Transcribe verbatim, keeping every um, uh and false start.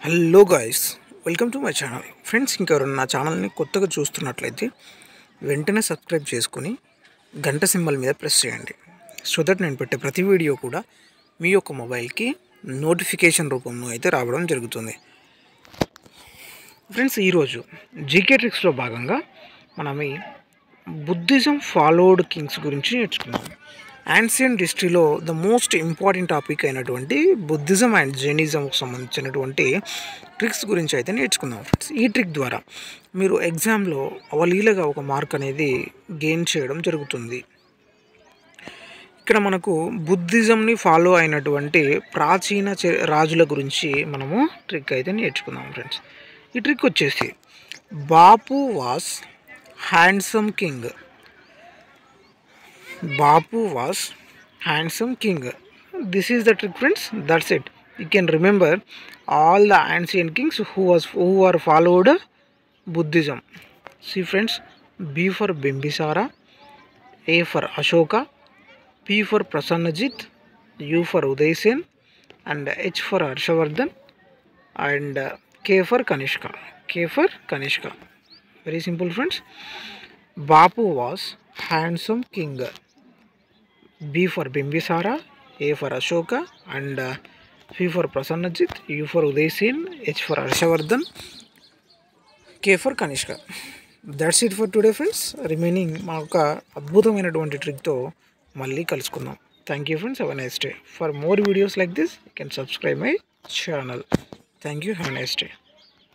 Hello guys, welcome to my channel. Friends, ఇంకెవరు నా ఛానల్ని కొత్తగా చూస్తున్నట్లయితే వెంటనే సబ్స్క్రైబ్ చేసుకుని గంట సింబల్ మీద ప్రెస్ చేయండి. సో దట్ నేను పెట్టే ప్రతి వీడియో కూడా మీ యొక్క మొబైల్కి నోటిఫికేషన్ రూపంలో అయితే రావడం జరుగుతుంది. ఫ్రెండ్స్, ఈరోజు జీకే ట్రిక్స్లో భాగంగా మనం ఈ బుద్ధిజం ఫాలోడ్ కింగ్స్ గురించి నేర్చుకున్నాం. యాన్షియంట్ హిస్టరీలో ద మోస్ట్ ఇంపార్టెంట్ టాపిక్ అయినటువంటి బుద్ధిజం అండ్ జైనిజంకి సంబంధించినటువంటి ట్రిక్స్ గురించి అయితే నేర్చుకుందాం. ఫ్రెండ్స్, ఈ ట్రిక్ ద్వారా మీరు ఎగ్జామ్లో అవలీలగా ఒక మార్క్ అనేది గెయిన్ చేయడం జరుగుతుంది. ఇక్కడ మనకు బుద్ధిజంని ఫాలో అయినటువంటి ప్రాచీన రాజుల గురించి మనము ట్రిక్ అయితే నేర్చుకుందాం. ఫ్రెండ్స్, ఈ ట్రిక్ వచ్చేసి Bapu was handsome king. Bapu was handsome king. This is the trick, friends. That's it. You can remember all the ancient kings who was who are followed Buddhism. See, friends, B for Bimbisara, A for Ashoka, P for Prasanajit, U for Udaysen, and H for Harshavardhan, and uh, K for Kanishka. K for Kanishka. Very simple, friends. Bapu was handsome king. B for Bimbisara, A for Ashoka, and uh, P for Prasanajit, U for Udaysen, H for Harshavardhan, K for Kanishka. That's it for today, friends. Remaining మా ఒక అద్భుతమైనటువంటి ట్రిక్తో మళ్ళీ కలుసుకుందాం. Thank you, friends. Have a nice day. For more videos like this, you can subscribe my channel. Thank you. Have a nice day.